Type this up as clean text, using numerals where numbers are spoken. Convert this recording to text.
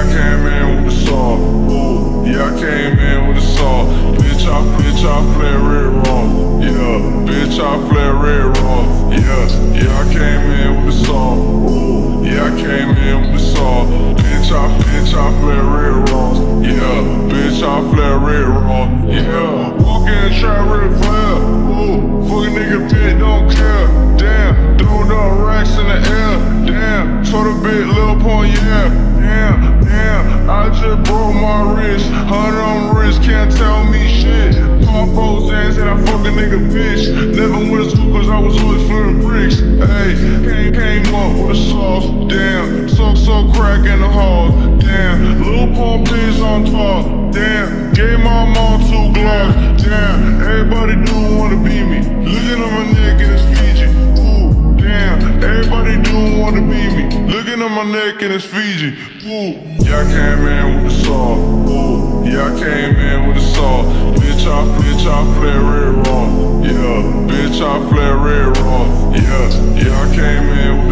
came in with the saw. Ooh, yeah, I came in with the saw. Bitch, I flare red raw. Yeah, bitch, I flare red raw. Yeah, I came in with the saw. Ooh, yeah, I came in with the saw. Bitch, I flare red raw. Yeah, bitch, I flare red raw. Yeah, walk in the trap red flare. Ooh, fuck a nigga pit, don't care. Damn, throwing up racks in the air. Damn, told a bit, lil' pon, yeah. Damn, I just broke my wrist. 100 on the wrist, can't tell me shit. Pop those ass and I fuck a nigga bitch. Never went to school cause I was always flipping bricks. Hey, came up with a sauce. Damn, so crack in the hall. Damn, lil' pon piss on top. Damn, gave my mom 2 gloves. Damn, everybody do wanna be me. Looking at my neck and it's Fiji. Ooh, damn, everybody do wanna be me. Looking at my neck and it's Fiji. Ooh, yeah, I came in with the saw. Ooh, yeah, I came in with the saw. Bitch, I flare red raw. Yeah, bitch, I flare red raw. Yeah, I came in with